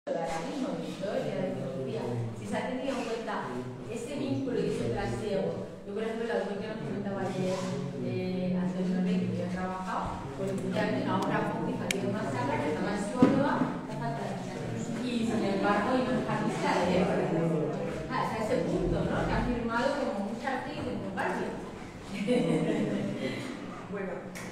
ahora mismo en historia de filosofía, si se ha tenido en cuenta ese vínculo y ese trasiego. Yo, por ejemplo, la autor que nos comentaba ayer, Antonio Rey, que yo he trabajado, pues ya una obra pública tiene una sala que está más sólida, la falta de y sin embargo, y no es artista de hasta ese punto, ¿no? Que ha firmado como muchos artistas en un barrio. Bueno,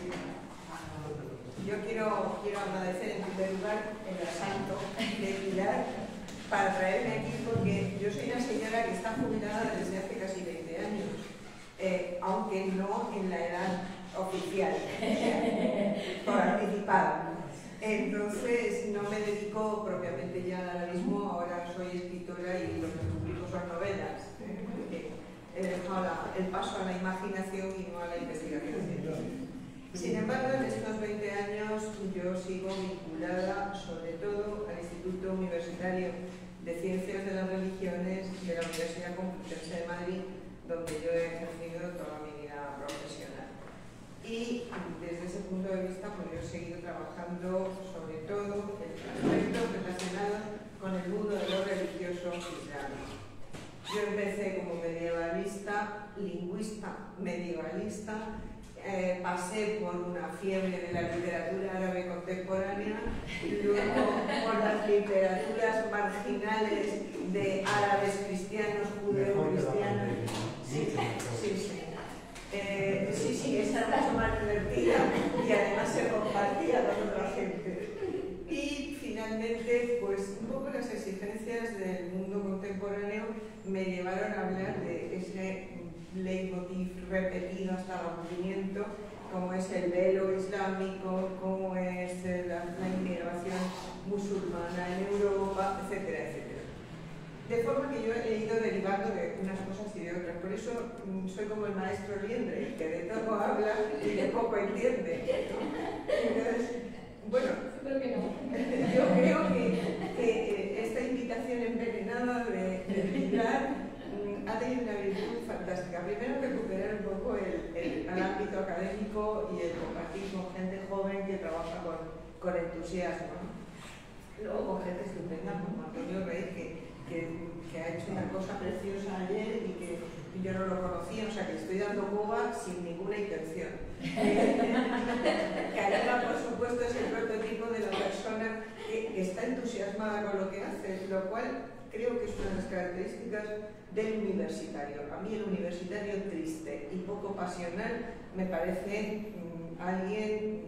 yo quiero agradecer en primer lugar el asalto de Pilar para traerme aquí, porque yo soy una señora que está jubilada desde hace casi 20 años, aunque no en la edad oficial, por anticipada. Entonces no me dedico propiamente ya al realismo, ahora soy escritora y lo que publico son novelas. He dejado el paso a la imaginación y no a la investigación científica. Sin embargo, en estos 20 años yo sigo vinculada sobre todo al Instituto Universitario de Ciencias de las Religiones de la Universidad Complutense de Madrid, donde yo he ejercido toda mi vida profesional. Y desde ese punto de vista, pues yo he seguido trabajando sobre todo en aspectos relacionados con el mundo de lo religioso islámico. Yo empecé como medievalista, lingüista medievalista, pasé por una fiebre de la literatura árabe contemporánea, luego por las literaturas marginales de árabes cristianos, judeo-cristianos. Sí, esa era la más divertida y además se compartía con otra gente. Y finalmente, pues un poco las exigencias del mundo contemporáneo me llevaron a hablar de ese leitmotiv repetido hasta el aburrimiento, como es el velo islámico, como es la inmigración musulmana en Europa, etcétera, etcétera. De forma que yo he ido derivando de unas cosas y de otras. Por eso soy como el maestro Liendre, que de todo habla y de poco entiende. Entonces, bueno, yo creo que esta invitación envenenada de Pilar ha tenido una virtud fantástica. Primero, recuperar un poco el ámbito académico y el compartir con gente joven que trabaja con entusiasmo, ¿no? Luego con gente estupenda como Antonio Rey, que ha hecho una cosa preciosa ayer y que yo no lo conocía, o sea que estoy dando boba sin ninguna intención. Karima, por supuesto, es el prototipo de la persona que está entusiasmada con lo que hace, lo cual creo que es una de las características del universitario. A mí el universitario triste y poco pasional me parece alguien,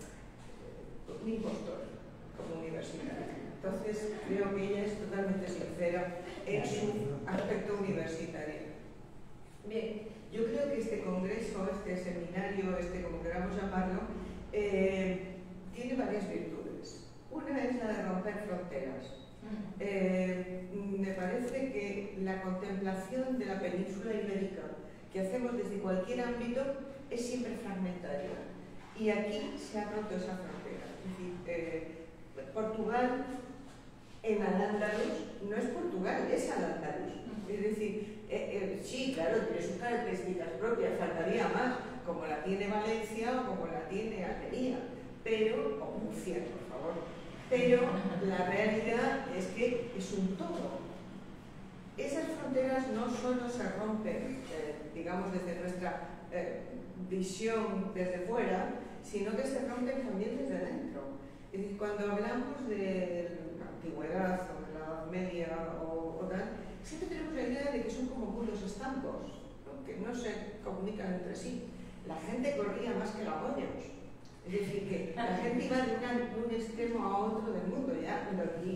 un impostor como universitario. Entonces creo que ella es totalmente sincera en su aspecto universitario. Bien, yo creo que este congreso, este seminario, como queramos llamarlo, tiene varias virtudes. Una es la de romper fronteras. Me parece que la contemplación de la península ibérica que hacemos desde cualquier ámbito es siempre fragmentaria. Y aquí se ha roto esa frontera. Es decir, Portugal en Al-Ándalus no es Portugal, es Al-Ándalus. Es decir, sí, claro, tiene sus características propias, faltaría más, como la tiene Valencia o como la tiene Almería, pero, o Murcia, por favor. Pero la realidad es que es un todo. Esas fronteras no solo se rompen, digamos, desde nuestra visión desde fuera, sino que se rompen también desde dentro. Es decir, cuando hablamos de la antigüedad o de la Edad Media o tal, siempre tenemos la idea de que son como mundos estancos, ¿no? Que no se comunican entre sí. La gente corría más que lamonios. Es decir, que la gente iba de un extremo a otro del mundo. Ya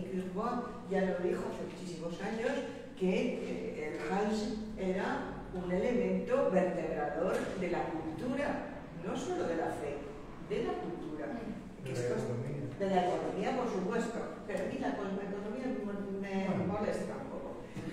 ya lo dijo hace muchísimos años, que el Hans era un elemento vertebrador de la cultura, no solo de la fe, de la cultura. De la economía, por supuesto, pero a mí la economía me molesta un poco.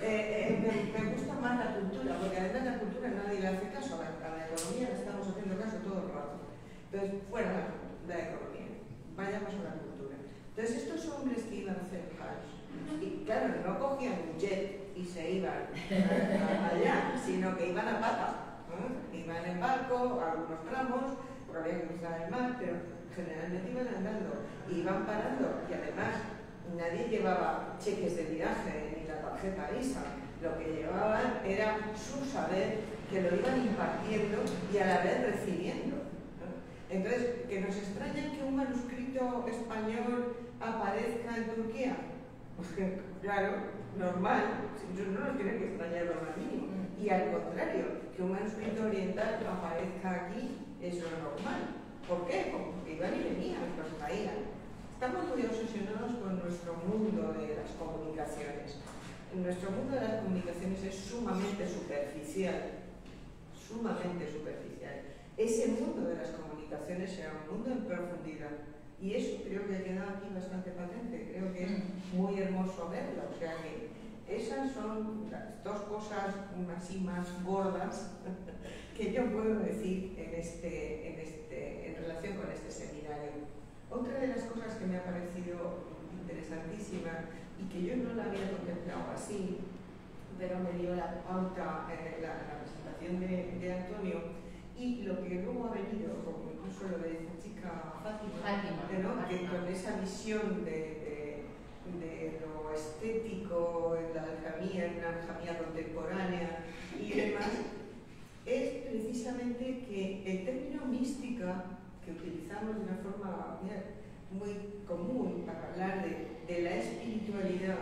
Me gusta más la cultura, porque además la cultura nadie le hace caso, a la economía le estamos haciendo caso todo el rato. Entonces, fuera la economía, vayamos a la cultura. Entonces, estos hombres que iban a hacer Hajj, y claro, no cogían un jet y se iban allá, sino que iban a pata, ¿no? Iban en barco, algunos tramos, porque había que cruzar el mar, pero generalmente iban andando, iban parando, y además nadie llevaba cheques de viaje ni la tarjeta Visa. Lo que llevaban era su saber, que lo iban impartiendo y a la vez recibiendo, ¿no? Entonces, ¿que nos extraña que un manuscrito español aparezca en Turquía? Pues que, claro, normal, no nos tiene que extrañar lo más mínimo. Y al contrario, que un manuscrito oriental aparezca aquí es lo normal. ¿Por qué? Porque iban y venían, los traían. Estamos muy obsesionados con nuestro mundo de las comunicaciones. Nuestro mundo de las comunicaciones es sumamente superficial. Sumamente superficial. Ese mundo de las comunicaciones será un mundo en profundidad. Y eso creo que ha quedado aquí bastante patente. Creo que es muy hermoso verlo. O sea que esas son las dos cosas así más gordas que yo puedo decir en relación con este seminario. Otra de las cosas que me ha parecido interesantísima y que yo no la había contemplado así, pero me dio la pauta la presentación de Antonio, y lo que luego ha venido, como incluso lo de esta chica Fátima, ¿no? Que con esa visión de lo estético en la alcamía, en una alcamía contemporánea y demás, es precisamente que el término mística, que utilizamos de una forma muy común para hablar de la espiritualidad,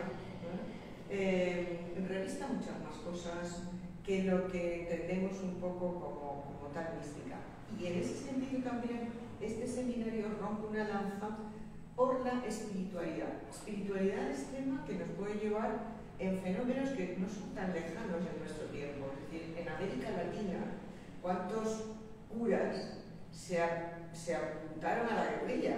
¿no? Revista muchas más cosas que lo que entendemos un poco como tal mística. Y en ese sentido también este seminario rompe una lanza por la espiritualidad. Espiritualidad extrema que nos puede llevar en fenómenos que no son tan lejanos en nuestro tiempo. Es decir, en América Latina, ¿cuántos curas se apuntaron a la guerrilla?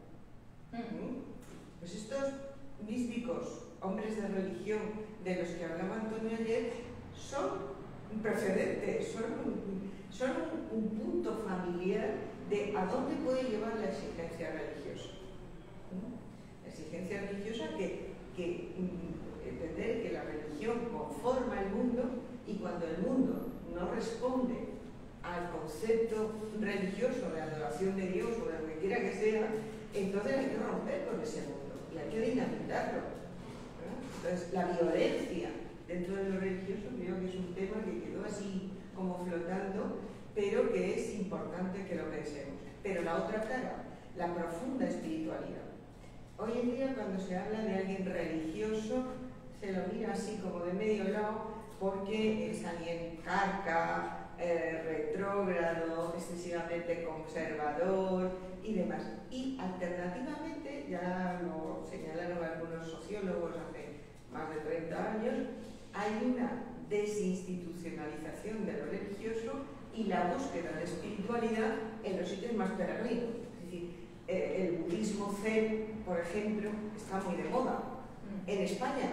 Pues estos místicos, hombres de religión de los que hablaba Antonio ayer, son precedentes, son un punto familiar de a dónde puede llevar la exigencia religiosa. La exigencia religiosa que entender que la religión conforma el mundo, y cuando el mundo no responde al concepto religioso de adoración de Dios o de lo que quiera que sea, entonces hay que romper con ese mundo y hay que dinamitarlo, ¿no? Entonces la violencia dentro de lo religioso creo que es un tema que quedó así como flotando, pero que es importante que lo pensemos. Pero la otra cara, la profunda espiritualidad. Hoy en día, cuando se habla de alguien religioso, se lo mira así como de medio lado, porque es alguien carca, retrógrado, excesivamente conservador y demás. Y alternativamente, ya lo señalaron algunos sociólogos hace más de 30 años, hay una desinstitucionalización de lo religioso y la búsqueda de espiritualidad en los sitios más peregrinos. Es decir, el budismo zen, por ejemplo, está muy de moda. En España,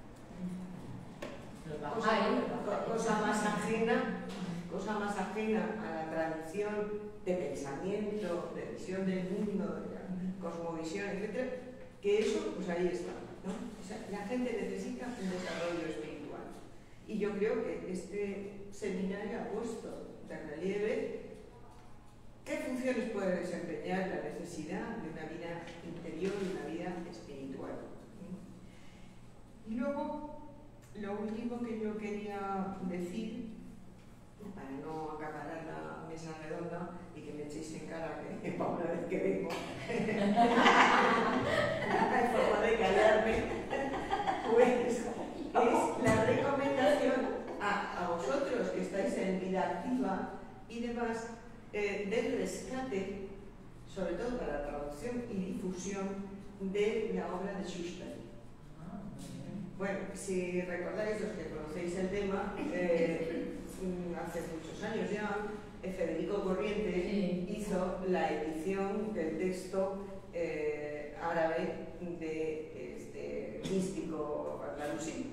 cosa más ajena a la tradición de pensamiento, de visión del mundo, de la cosmovisión, etc., que eso, pues ahí está, ¿no? O sea, la gente necesita un desarrollo espiritual. Y yo creo que este seminario ha puesto de relieve qué funciones puede desempeñar la necesidad de una vida interior y una vida espiritual. Y luego, lo último que yo quería decir, para no acaparar la mesa redonda y que me echéis en cara que para una vez que vengo hay forma de callarme, pues es la recomendación a vosotros que estáis en vida activa y demás, del rescate, sobre todo para la traducción y difusión de la obra de Schuster. Bueno, si recordáis, los que conocéis el tema, hace muchos años ya, Federico Corriente hizo la edición del texto árabe de este místico andalusí,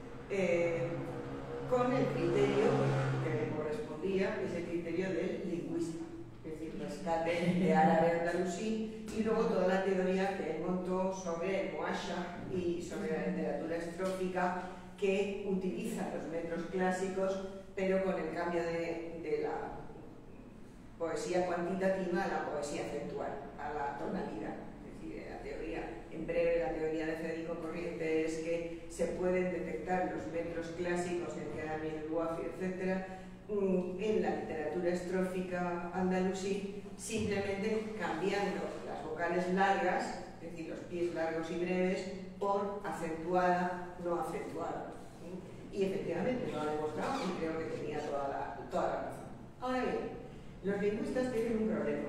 con el criterio que le correspondía, que es el criterio del lingüista, es decir, rescate de árabe andalusí, y luego toda la teoría que él montó sobre el muasha y sobre la literatura estrófica, que utiliza los metros clásicos, pero con el cambio de la poesía cuantitativa a la poesía acentual, a la tonalidad. Es decir, la teoría, en breve, la teoría de Federico Corriente es que se pueden detectar los metros clásicos en Kearney, el Wafi, etc., en la literatura estrófica andalusí, simplemente cambiando las vocales largas, es decir, los pies largos y breves, por acentuada, no acentuada. Y efectivamente lo ha demostrado y creo que tenía toda la razón. Ahora bien, los lingüistas tienen un problema.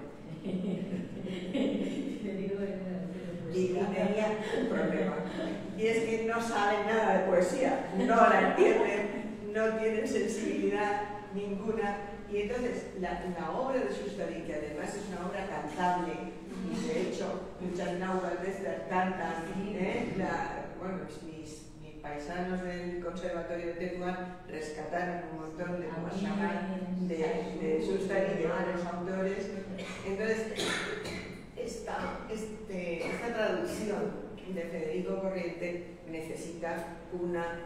Y tenía un problema. Y es que no saben nada de poesía, no la entienden, no tienen sensibilidad ninguna. Y entonces la obra de Schusterlin, que además es una obra cantable, y de hecho muchas náuseas de estas cantan, bueno, mis paisanos del Conservatorio de Tetuán rescataron un montón de poemas de Schusterlin y de otros autores. Entonces, esta traducción de Federico Corriente necesita una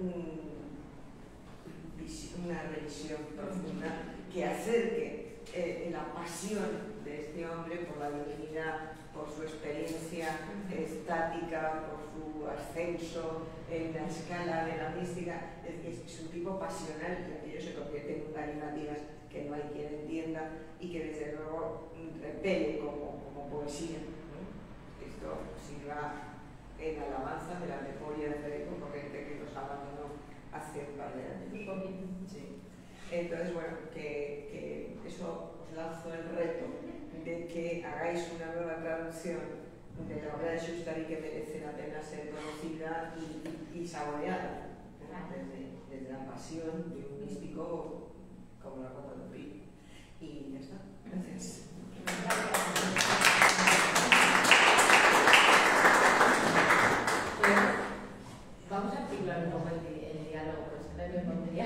revisión profunda que acerque la pasión de este hombre por la divinidad, por su experiencia estática, por su ascenso en la escala de la mística. Es un tipo pasional y aquello se convierte en galimatías que no hay quien entienda y que desde luego repele como poesía. Esto sirva en alabanza de la memoria de Federico Corriente, que nos abandonó hace un par de años. Sí. Entonces, bueno, que eso os lanzo el reto de que hagáis una nueva traducción de la obra de Schusterlin que merece la pena ser conocida y saboreada desde la pasión de un místico como la Copa de Pi. Y ya está. Gracias. Vamos a articular un poco el diálogo, pues me pondría.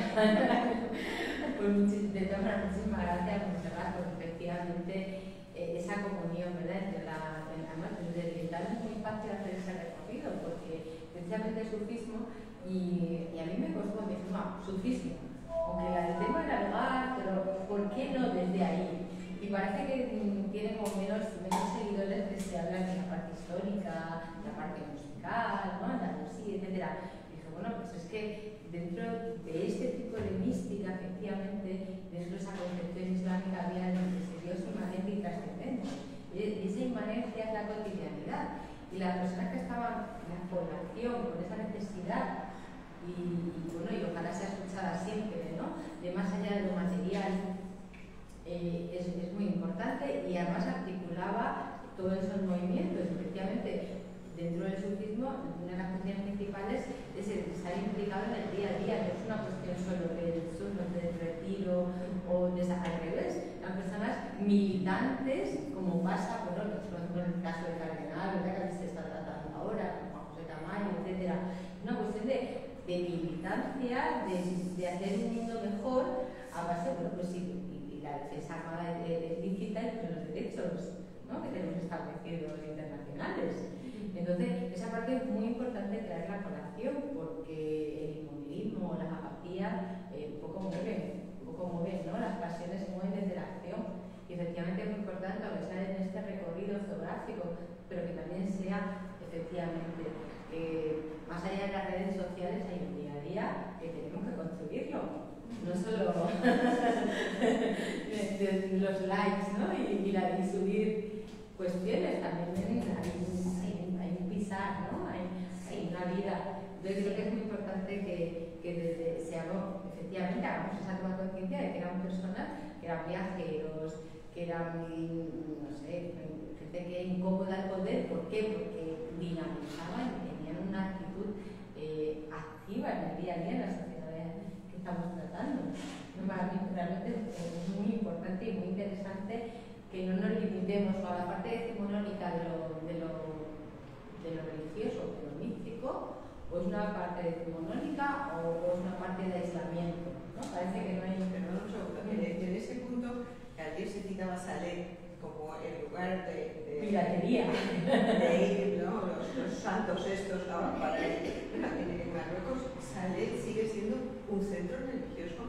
De todas maneras, muchísimas gracias, Montserrat, porque efectivamente esa comunión, ¿verdad?, entre además desde el tal es muy fácil hacer ese recorrido, porque precisamente el sufismo, y a mí me costó, me dice, no, sufismo, aunque el tema era el hogar, pero ¿por qué no desde ahí? Y parece que tiene como menos seguidores que se hablan de la parte histórica, la parte musical, ¿no?, Andalusí, etc. Y dije, bueno, pues es que dentro de este tipo de mística, efectivamente, dentro de esa concepción islámica había ese Dios inmanente y trascendente. Y esa inmanencia es la cotidianidad. Y las personas que estaban en la población con esa necesidad, y bueno, y ojalá sea escuchada siempre, ¿no?, de más allá de lo material, es muy importante, y además articulaba todos esos movimientos. Efectivamente, dentro del sufismo, una de las cuestiones principales es el estar implicado en el día a día. No es una cuestión solo del retiro o de al revés. Las personas militantes, como pasa, bueno, por ejemplo, en el caso del cardenal, ¿verdad?, que se está tratando ahora, con Juan José Tamayo, etc. Una cuestión de militancia, de hacer un mundo mejor a base, bueno, pues sí, y la defensa armada es lícita y los derechos, ¿no?, que tenemos establecidos internacionales. Entonces, esa parte es muy importante traerla a colación, porque el inmovilismo, las apatías, un poco mueven, ¿no?, las pasiones se mueven desde la acción. Y efectivamente es muy importante, aunque sea en este recorrido geográfico, pero que también sea, efectivamente, más allá de las redes sociales hay un día a día que tenemos que construirlo. No solo de los likes, ¿no?, y subir cuestiones, también hay un pisar, ¿no?, hay una vida. Entonces creo que es muy importante que desde efectivamente hagamos esa toma de conciencia de que eran personas, que eran viajeros, que eran, no sé, gente que incómoda al poder. ¿Por qué? Porque dinamizaban y tenían una actitud activa en el día a día en las sociedades que estamos tratando. Para mí realmente es muy importante y muy interesante que no nos limitemos a la parte decimonónica de lo religioso, de lo místico, o es una parte decimonónica o es una parte de aislamiento, ¿no? Parece que no hay... Perdón un segundo, en ese punto, ayer se citaba Salé como el lugar de piratería, de ir, ¿no?, los santos estos para ir. En Marruecos, Salé sigue siendo un centro religioso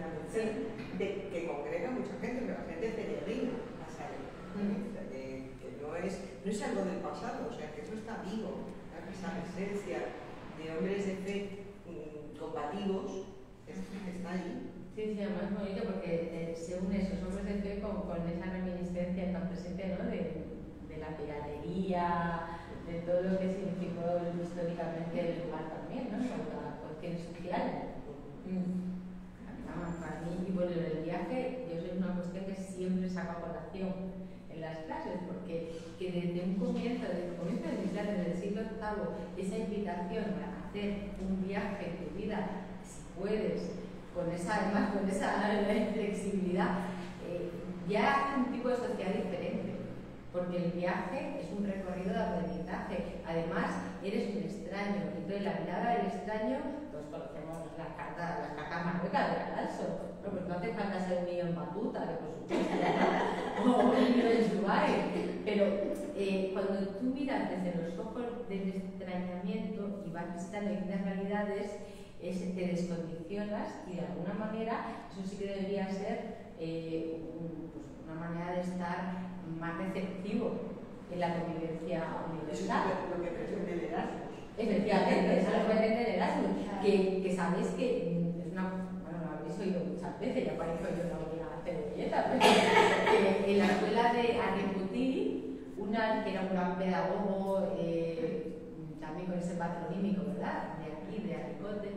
fundamental, que congrega mucha gente, pero la gente peregrina a Salé. Que no es algo del pasado, o sea, que eso está vivo, esa esencia de hombres de fe combativos está ahí. Sí, además es bonito porque se une esos hombres de fe con esa reminiscencia tan presente, ¿no? de la piratería, de todo lo que significó históricamente el lugar también, ¿no? Sobre la cuestión social. Para mí, y bueno, el viaje, yo soy una cuestión que siempre saco a colación en las clases, porque que desde un comienzo, desde mis clases del siglo VIII, esa invitación a hacer un viaje en tu vida, si puedes, además con esa flexibilidad, ya hace un tipo de sociedad diferente, porque el viaje es un recorrido de aprendizaje. Además, eres un extraño, y entonces la mirada del extraño, pues conocemos las cartas marruecas de Alonso, pero pues no hace falta ser un niño en Batuta, que por supuesto, o un niño en Dubái, pero cuando tú miras desde los ojos del extrañamiento y vas visitando distintas realidades, te descondicionas y de alguna manera eso sí que debería ser una manera de estar más receptivo en la convivencia universal. Eso es lo que pretende el Erasmus. Efectivamente, eso es lo que pretende el Erasmus. Que sabéis que es una. Bueno, lo habréis oído muchas veces, ya parezco yo una buena cebolleta, pero en la escuela de Arriputi, una que era un gran pedagogo, también con ese patronímico, ¿verdad? De aquí, de Arricote,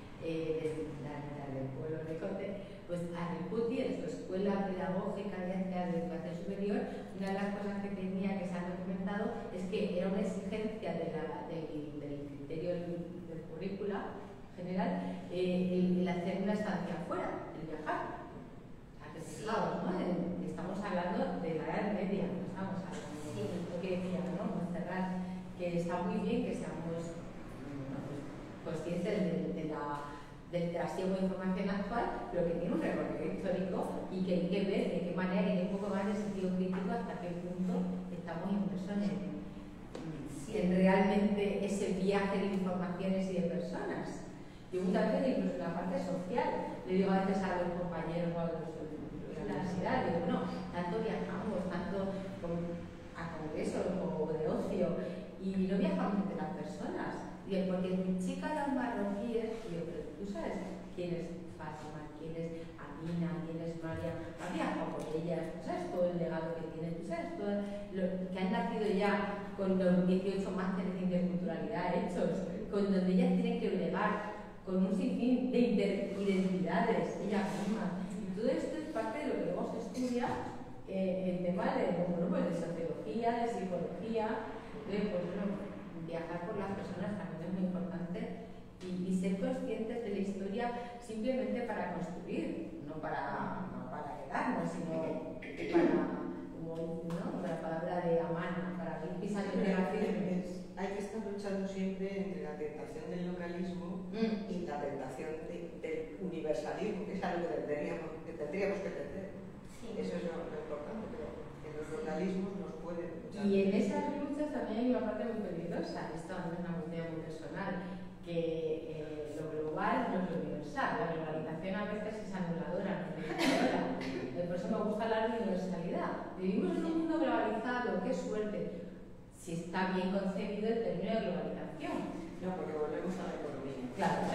del pueblo de Arricote, pues Arriputi, en su escuela pedagógica de educación superior, una de las cosas que tenía, que se han documentado, es que era una exigencia del criterio del currícula general el hacer una estancia afuera, el viajar. ¿A qué fijaos, no? Estamos hablando de la Edad Media, no estamos hablando de lo que decía, ¿no? Montserrat, que está muy bien que seamos conscientes del trasiego de información actual, pero que tiene un recorrido histórico y que hay que ver de qué manera y un poco más de sentido crítico hasta qué punto estamos inmersos en realmente ese viaje de informaciones y de personas. Yo muchas veces, incluso en la parte social, le digo a veces a los compañeros o a los de la universidad, digo, bueno, tanto viajamos, tanto a congresos o de ocio, y no viajamos entre las personas. Digo, porque mi chica las marroquíes, digo, pero tú sabes quién es Fátima, quién es Amina, quién es María, has viajado con ellas, tú sabes todo el legado que tienen, tú sabes todo lo que han nacido ya con los 18 másteres de interculturalidad hechos, con donde ellas tienen que bregar con un sinfín de identidades, ellas mismas. Y todo esto es parte de lo que luego se estudia el tema de sociología, de psicología, pues bueno, viajar por las personas también es muy importante y ser conscientes de la historia simplemente para construir, no para quedarnos, sino para, como la palabra de Amán, para ir pisando tierra firme. Hay que estar luchando siempre entre la tentación del localismo y la tentación del universalismo, que es algo que tendríamos que tener. Sí. Eso es lo importante, pero en los localismos nos pueden luchar. Y en esas luchas también hay una parte muy peligrosa, esto no es una cuestión muy personal, que lo global no es lo universal. La globalización a veces es anuladora, no es anuladora. Por eso me gusta la universalidad. Vivimos en un mundo globalizado, qué suerte, si está bien concebido el término de globalización. No, porque volvemos a la economía. Claro.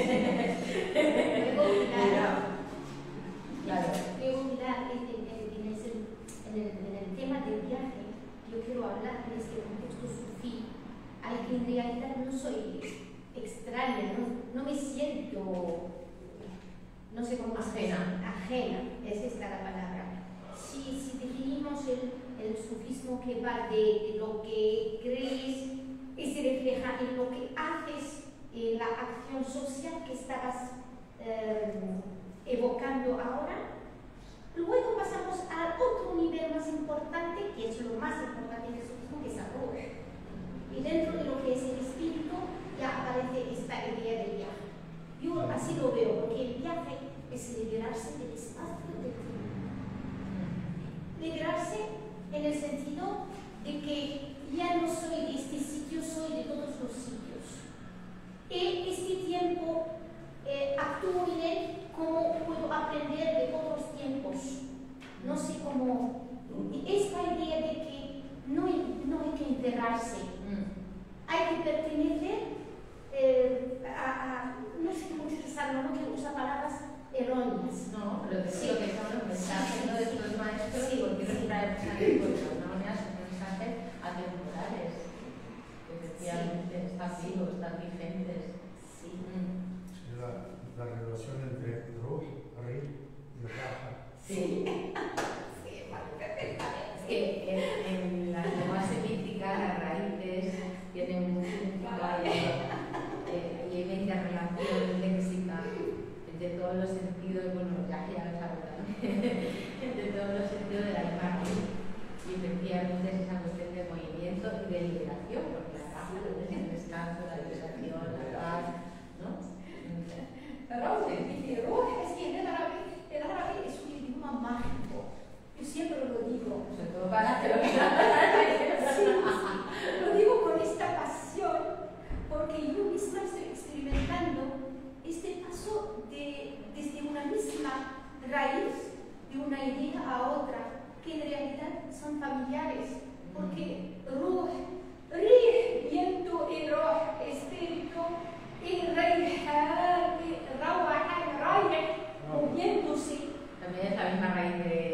En el tema del viaje, yo quiero hablar de este contexto sufí, al que en realidad no soy extraña, no me siento, no sé cómo ajena, esa es la palabra. Si definimos el sufismo que va de lo que crees y se refleja en lo que haces, en la acción social que estabas evocando ahora, luego pasamos a otro nivel más importante, que es lo más importante del sufismo, que es amor. Y dentro de lo que es el espíritu ya aparece esta idea del viaje. Yo así lo veo, porque el viaje es liberarse del espacio del tiempo. Liberarse en el sentido de que ya no soy de este sitio, soy de todos los sitios. En este tiempo actúo en él como puedo aprender de otros tiempos. No sé cómo. Esta idea de que no enterrarse. Hay que pertenecer no sé cómo expresarlo, no quiero usar palabras erróneas. No, pero te digo que son los mensajes de estos maestros, Sí, porque sí. los traemos aquí, porque de alguna manera son mensajes atemporales, que efectivamente están vivos, están vigentes. Sí. Sí, la relación entre Ruh, Ri y Raja. Sí. Sí, vale, perfectamente. Es que en las lenguas semíticas las raíces tienen un significado y hay una interrelación léxica entre todos los sentidos, bueno, ya lo sabe también, entre todos los sentidos de la misma raíz. Y efectivamente es esa cuestión de movimiento y de liberación, porque la raja es el descanso, la liberación, la paz, ¿no? Pero dice, es que el árabe es un idioma mágico. Yo siempre lo digo. Sobre todo para que lo Sí, lo digo con esta pasión, porque yo misma estoy experimentando este paso desde una misma raíz, de una idea a otra, que en realidad son familiares, porque Ruh, Rih, viento, y Roh, espíritu, y Raihan, y Rawahan, Raih, moviéndose. también es la misma raíz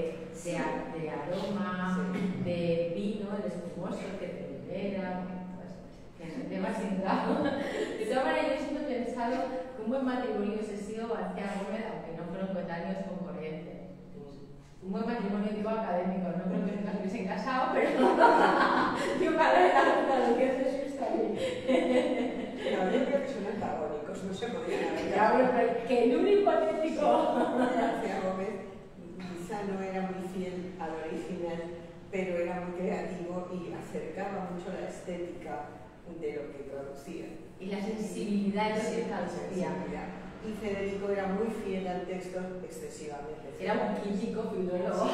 de aroma, de vino, el espumoso que te libera, que es un tema sin grado. De todas maneras, yo siempre he pensado que un buen matrimonio hubiese sido García Gómez, aunque no fueron coetáneos con Corrientes. Un buen matrimonio, digo, académico, no creo que nunca se hubiesen casado, pero yo para lo que hace Jesús también. No, yo creo que son antagónicos, no se podían haber Claro, pero que en un hipotético. García Gómez quizá no era muy fiel al original, pero era muy creativo y acercaba mucho la estética de lo que producía. Y la sensibilidad que traducía. Y Federico era muy fiel al texto, excesivamente fiel. Era un químico filólogo.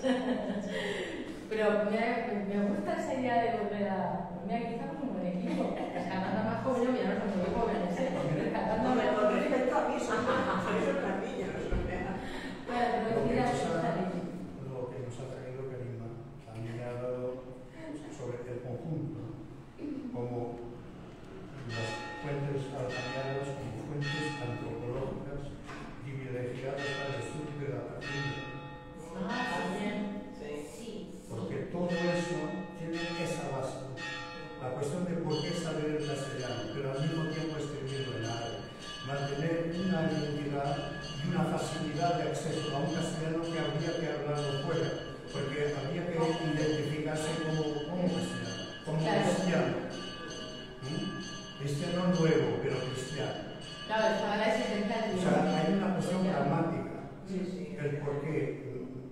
Pero me gusta esa idea de volver a. Mira, quizá como un buen equipo. Rescatando a más jóvenes, ya no son muy jóvenes, rescatando a No, más con jóvenes. respecto a mí, son las niñas. Bueno, pero Lo que mira, nos está ha bien. traído Karima también me ha dado sobre el conjunto, ¿no? Como las fuentes alcanianas, como fuentes antropológicas privilegiadas para el estudio de la patria. También. Sí. Porque todo eso tiene esa base. La cuestión de por qué saber el castellano, pero al mismo tiempo escribirlo en árabe. Mantener una identidad y una facilidad de acceso a un castellano que habría que hablarlo fuera, porque habría que identificarse como castellano, como cristiano. Cristiano nuevo, pero cristiano. Claro, estaba la existencia del O sea, hay una cuestión pragmática. Sí. El por qué.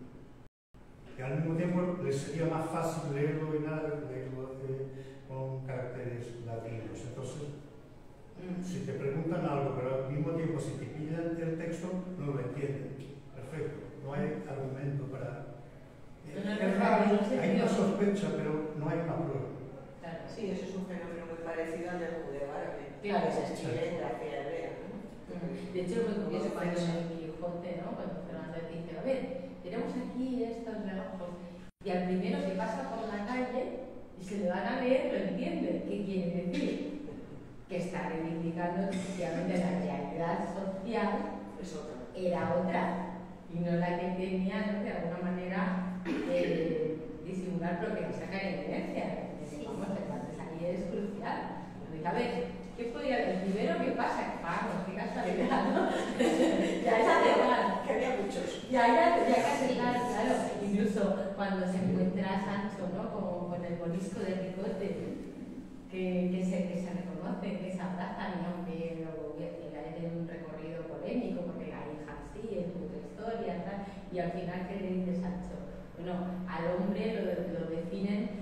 Y al mismo tiempo les sería más fácil leerlo en árabe, leerlo con caracteres latinos. Entonces, si te preguntan algo, pero al mismo tiempo si te pillan el texto, no lo entienden. Perfecto, no hay argumento para... Es raro, hay una sospecha, pero no hay una prueba. Claro. Sí, eso es un fenómeno muy parecido al del judeo árabe. Claro, esa sí. chilena que hebrea, ¿no? De hecho, es muy curioso cuando mi hijote, ¿no? Cuando Fernández dice, a ver, tenemos aquí estos relojos, y al primero que pasa por la calle y se le van a leer, lo entiende. ¿Qué quiere decir? Que está reivindicando que efectivamente la realidad social era otra y no la que tenía, ¿no? De alguna manera disimular, pero que no saca en evidencia. Vamos, el aquí es crucial. A ver, ¿qué podría decir? Primero, ¿qué pasa? Vamos, qué casualidad, ¿no? Ya es alemán. Que había muchos. Ya casi claro. Incluso cuando se encuentra Sancho, ¿no? Como con el morisco de Ricote, que se reconocen, que se abrazan, y aunque luego hay un recorrido polémico, porque la hija sí, es otra historia, tal, y al final, ¿qué le dice Sancho? Bueno, al hombre lo definen,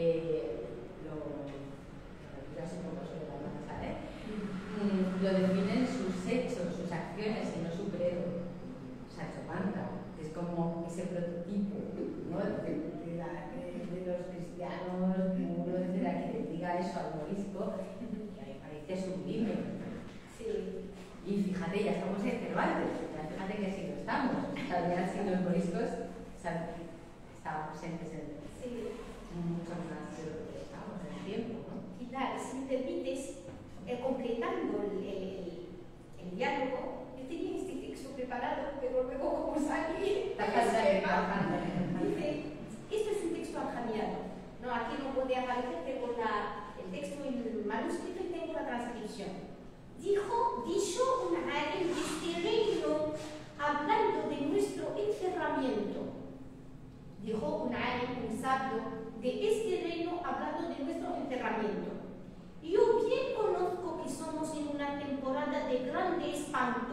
lo definen sus hechos, sus acciones y no su credo. Sancho Panza, que es como ese prototipo, ¿no? de los cristianos, uno desde la que le diga eso al morisco, que ahí parece sublime. Sí. Y fíjate, ya estamos en Cervantes, ya fíjate que sí lo estamos. Ya si los moriscos estaban presentes en mucho más de lo que estamos. En traducción. Dicho un ángel de este reino hablando de nuestro encerramiento. Dijo un ángel, un sabio, de este reino hablando de nuestro encerramiento. Yo bien conozco que somos en una temporada de grande espanto,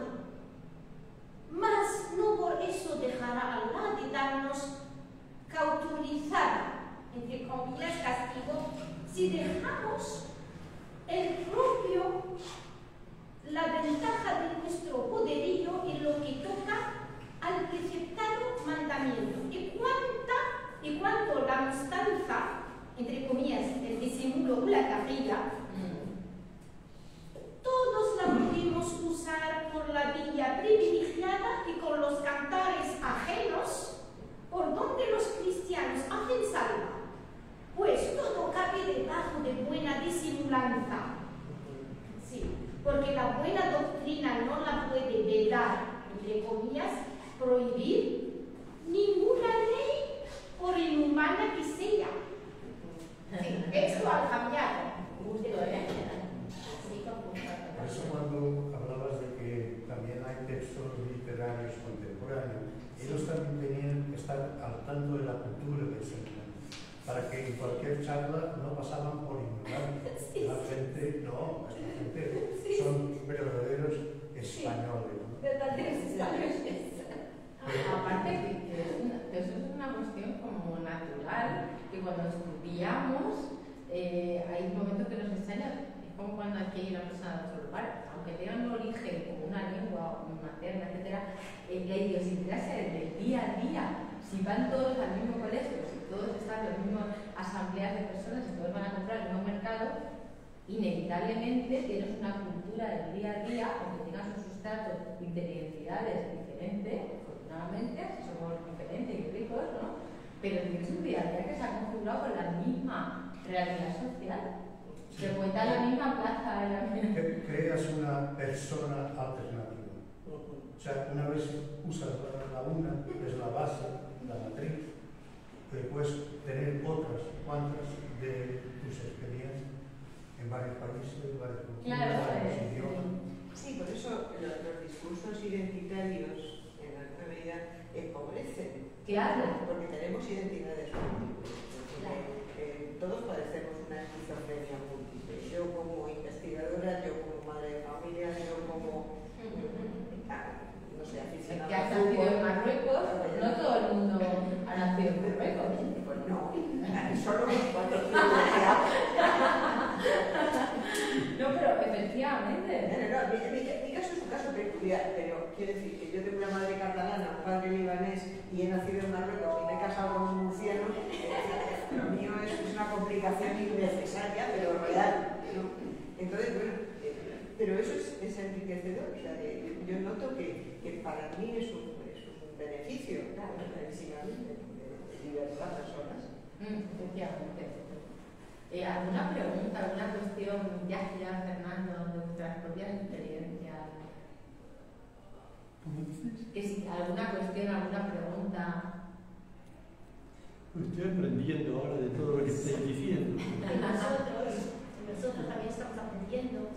mas no por eso dejará Allah de darnos cauterizar, entre comillas, castigo, si dejamos la ventaja de nuestro poderío en lo que toca al preceptado mandamiento. Y cuanto la mostanza, entre comillas, el disimulo o la carrilla, todos la podemos usar por la vía privilegiada y con los cantares ajenos, por donde los cristianos hacen salva, pues todo cabe debajo de buena disimulanza. Sí, porque la buena doctrina no la puede vedar, entre comillas, prohibir ninguna ley, por inhumana que sea. Sí, esto al cambiar. Por eso cuando hablabas de que también hay textos literarios contemporáneos, ellos también tenían que estar al tanto de la cultura del seminario, para que en cualquier charla no pasaban por ignorantes. La gente, no, esta gente son verdaderos españoles, ¿no? Verdaderos españoles. Aparte que eso es una cuestión como natural, que cuando estudiamos hay momentos que nos enseñan, es como cuando hay que ir a otro lugar, aunque tengan un origen como una lengua materna, etcétera, la idiosincrasia del día a día, si van todos al mismo colegio, si todos están en las mismas asambleas de personas, si todos van a comprar el mismo mercado, inevitablemente tienes una cultura del día a día, aunque tengas un sustrato de identidades diferentes, afortunadamente, así somos diferentes y ricos, ¿no? Pero tienes un día a día que se ha configurado con la misma realidad social. Se cuenta en la misma plaza. Creas una persona alternativa. O sea, una vez usas la una, es la base, la matriz, pero puedes tener otras cuantas de tus experiencias en varios países, varias culturas, varios idiomas. Sí, por eso los discursos identitarios en alguna medida empobrecen. Claro. Porque tenemos identidades múltiples. Todos padecemos una esquizofrenia múltiple. Yo como investigadora, yo como madre de familia, yo como, no sé, aficionada. Que has nacido en Marruecos, no todo el mundo ha nacido en Marruecos. Pues no, solo los 4 No, pero efectivamente. No, mi caso es un caso peculiar, pero quiero decir que yo tengo una madre catalana, un padre libanés y he nacido en Marruecos y me he casado con un murciano. Lo mío es una complicación innecesaria, pero real, ¿no? Entonces, bueno, pero eso es enriquecedor. O sea, yo noto que para mí es un beneficio, clarísimamente, de liberar a personas. Efectivamente. ¿Alguna pregunta, alguna cuestión, ya Fernando, de vuestras propias experiencias? ¿Cómo dices? Que si alguna cuestión, alguna pregunta. Estoy aprendiendo ahora de todo lo que estáis diciendo. Nosotros también estamos aprendiendo.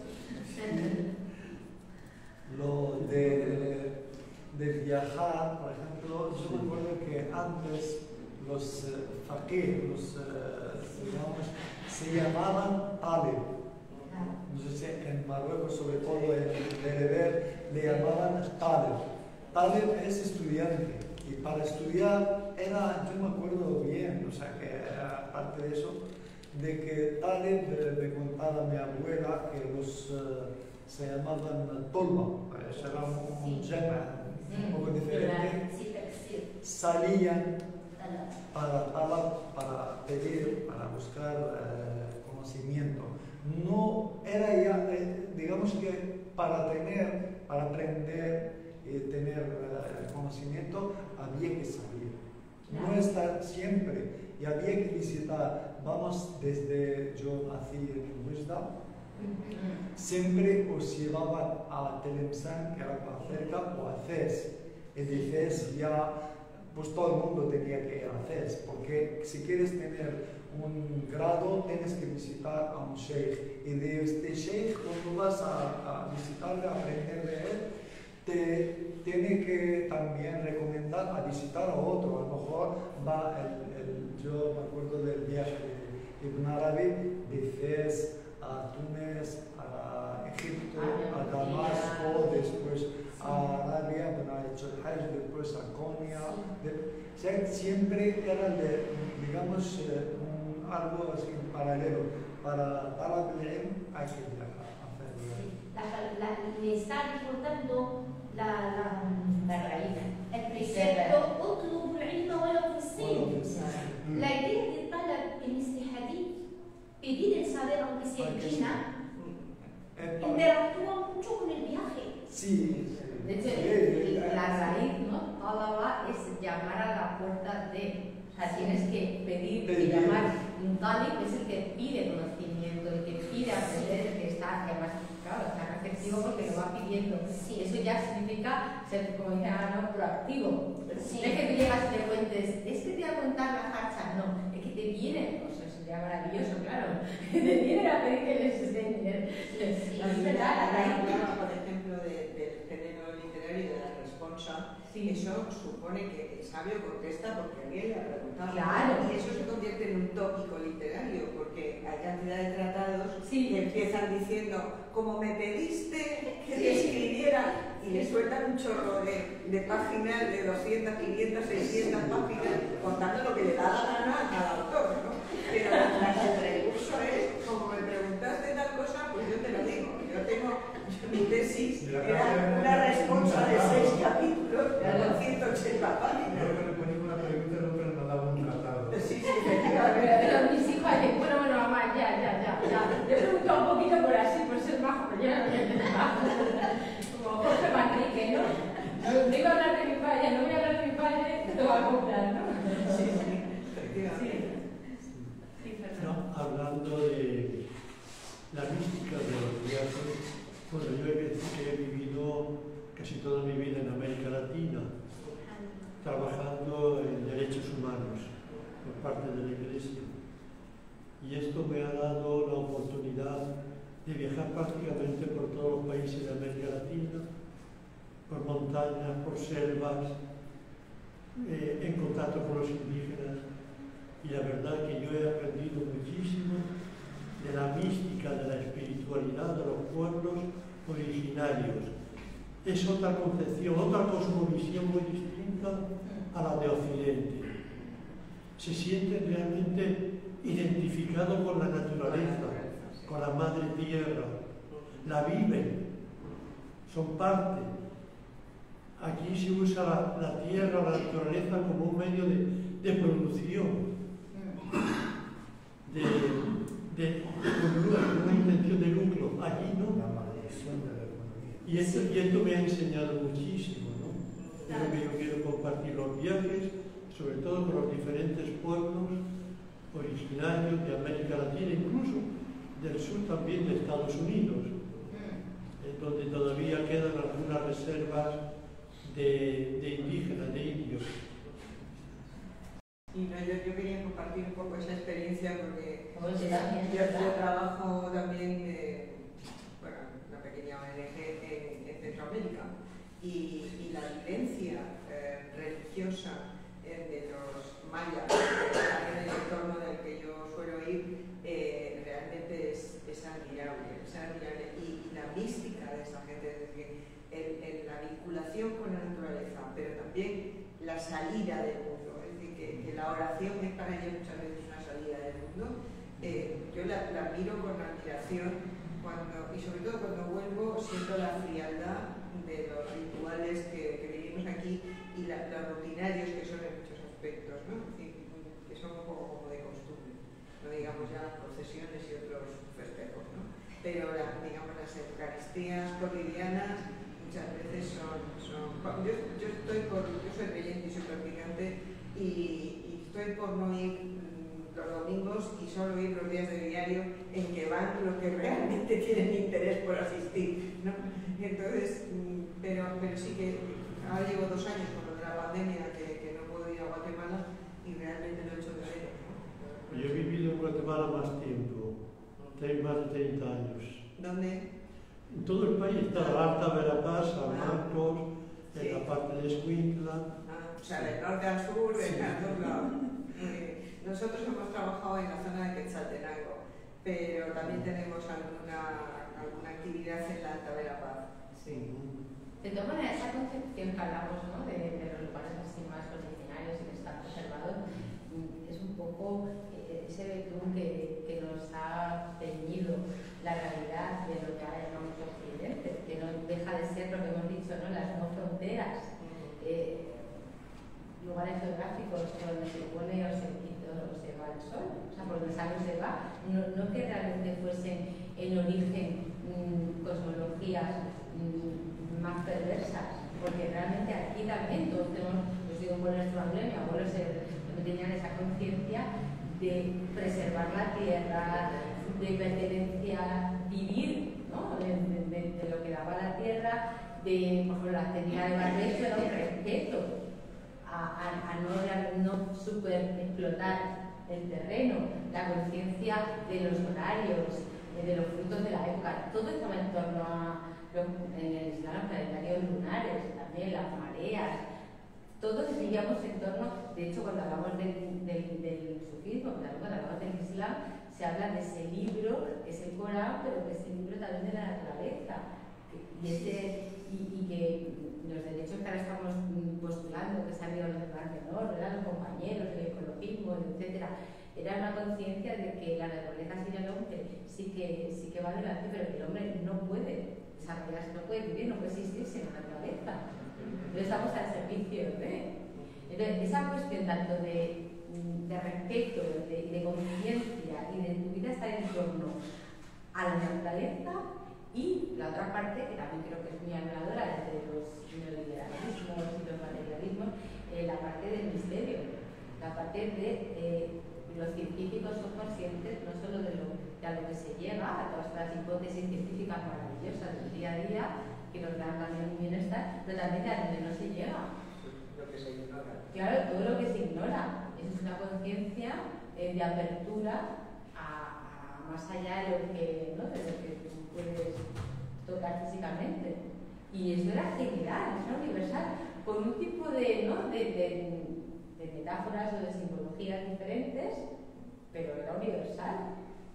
Lo de viajar, por ejemplo, yo me acuerdo que antes los faquir, digamos, se llamaban talib. No sé si en Marruecos, sobre todo en Bereber, le llamaban talib. Talib es estudiante. Y para estudiar yo me acuerdo bien, o sea, que aparte de eso, de que Taleb me contaba mi abuela que se llamaban tolba, eso era un jama un poco diferente, salían para pedir, para buscar conocimiento. No era ya, digamos que para aprender y tener conocimiento, había que salir. No estar siempre, y había que visitar. Vamos, desde yo nací en Wisdom, siempre os llevaban a Tlemcen, que era más cerca, o a Fez. Y de Fez ya, pues todo el mundo tenía que ir a Fez, porque si quieres tener un grado tienes que visitar a un sheikh. Y de este sheikh, cuando vas a visitarle, a aprender de él, te tiene que también recomendar a visitar a otro. A lo mejor va yo me acuerdo del viaje de Ibn Arabi, de Fez a Túnez, a Egipto, a Damasco, después a Arabia, bueno, ha hecho el Hajj, después a Konya. O sea, siempre era, digamos, algo así paralelo. Para Talab al-Ilm hay que viajar a hacerlo. Le está recordando la raíz. El precepto, اطلب العلم ولو في الصين. La idea de Talab en este hadith, pedir el saber aunque sea en China, interactúa mucho con el viaje. Sí. De hecho, la raíz, ¿no? Talaba es llamar a la puerta de. O sea, tienes que pedir y llamar. Un talib es el que pide conocimiento, el que pide aprender, el que está, además, claro, está receptivo porque lo va pidiendo. Sí, eso ya significa ser, como dicen ahora, ¿no? Proactivo. Sí. No es que tú llegas y te cuentes, es que te voy a contar la facha, no, es que te vienen, pues eso sería maravilloso, claro. Te vienen a pedir que les enseñen. Sí, es verdad, hablaba, por ejemplo, del género literario y de la responsa. Sí. Eso supone que el sabio contesta porque alguien le ha preguntado. Claro. Y eso se convierte en un tópico literario, porque hay cantidad de tratados sí. que empiezan diciendo, como me pediste que te escribiera, y le sueltan un chorro de páginas, de 200, 500, 600 páginas, contando lo que le da la gana al autor, ¿no? Pero el recurso es, como me preguntaste tal cosa, pues yo te lo digo. Yo tengo mi tesis, era una respuesta de 6 capítulos, con 180 páginas. Yo que le ponía una pregunta y luego nos daba un tratado. Sí, pero mis hijos dicen, bueno, mamá, ya. Yo pregunto un poquito por así, por ser bajo, pero ya no voy a tener bajo. Como Jorge Manrique, ¿no? No iba a hablar de mi padre, no voy a hablar de mi padre, te lo va a comprar, ¿no? Sí. No, hablando de la mística de los viajes, bueno, yo he vivido casi toda mi vida en América Latina, trabajando en derechos humanos por parte de la Iglesia. Y esto me ha dado la oportunidad de viajar prácticamente por todos los países de América Latina, por montañas, por selvas, en contacto con los indígenas. Y la verdad que yo he aprendido muchísimo de la mística, de la espiritualidad de los pueblos originarios. Es otra concepción, otra cosmovisión muy distinta a la de Occidente. Se sienten realmente identificados con la naturaleza, con la madre tierra, la viven, son parte. Aquí se usa la tierra o la naturaleza como un medio de producción, de una intención de lucro. Allí no. La maldición de la economía. Y esto me ha enseñado muchísimo, ¿no? Creo que yo quiero compartir los viajes, sobre todo con los diferentes pueblos originarios de América Latina, incluso del sur también de Estados Unidos, donde todavía quedan algunas reservas de indígenas, de indios. Y no, yo quería compartir un poco esa experiencia porque yo trabajo también, bueno, una pequeña ONG en Centroamérica y la vivencia religiosa de los mayas, en el entorno del que yo suelo ir, realmente es admirable, y la mística de esa gente, es decir, la vinculación con la naturaleza, pero también la salida del mundo. Que la oración es para ellos muchas veces una salida del mundo. Yo la miro con admiración y sobre todo cuando vuelvo siento la frialdad de los rituales que vivimos aquí y los rutinarios que son en muchos aspectos, ¿no? Que son un poco como de costumbre, no digamos ya las procesiones y otros festejos, ¿no? Pero digamos las eucaristías cotidianas muchas veces son yo soy creyente y soy practicante y estoy por no ir los domingos y solo ir los días de diario en que van los que realmente tienen interés por asistir, ¿no? Entonces, pero sí que ahora llevo 2 años con lo de la pandemia que no puedo ir a Guatemala y realmente lo he hecho de menos, ¿no? Yo he vivido en Guatemala más tiempo, tengo más de 30 años. ¿Dónde? En todo el país, está la Alta Verapaz, San Marcos, Sí. en la parte de Escuintla. O sea, del norte al sur, Sí. a todos lados. Nosotros hemos trabajado en la zona de Quetzaltenango, pero también tenemos alguna actividad en la Alta Verapaz. Sí. De todas maneras, esa concepción que hablamos, ¿no? de los lugares así más originarios y que están preservados, es un poco ese betún que nos ha teñido la realidad de lo que ahora llamamos Occidente, que no deja de ser lo que hemos dicho, ¿no? Las no fronteras, lugares geográficos por donde se pone o se quita o se va el sol, o sea, por donde sale o se va, no que realmente fuesen en origen cosmologías más perversas, porque realmente aquí también todos tenemos, os digo por nuestro abuelo, mi abuelo también tenían esa conciencia de preservar la tierra, de pertenencia, vivir, ¿no? de lo que daba la tierra, de, por ejemplo, la técnica de barbecho era un respeto a no super explotar el terreno, la conciencia de los horarios, de los frutos de la época, todo estaba en torno a en el Islam, los calendarios lunares, también las mareas, todos vivíamos en torno, de hecho cuando hablamos del sufismo, cuando hablamos del Islam, se habla de ese libro, que es el Corán, pero que es el libro también de la naturaleza, y que los derechos que ahora estamos postulando, que se han ido al Gran Menor, los compañeros, el ecologismo, etc., era una conciencia de que la naturaleza sin el hombre sí que va adelante, pero que el hombre no puede desarrollarse, no puede vivir, no puede existir sin la naturaleza. No estamos al servicio de. Entonces, esa cuestión tanto de respeto, de conciencia y de tu vida está en torno a la naturaleza, y la otra parte, que también creo que es muy habladora de los neoliberalismos y los materialismos, la parte del misterio, la parte de los científicos son conscientes no solo de a lo que se llega, a todas las hipótesis científicas maravillosas del día a día, que nos dan también un bienestar, pero también de a donde no se llega. Lo que se ignora. Claro, todo lo que se ignora. Eso es una conciencia de apertura a más allá de lo que, ¿no? de lo que tú puedes tocar físicamente. Y eso era general, eso era universal, con un tipo de, ¿no? de metáforas o de simbologías diferentes, pero era universal.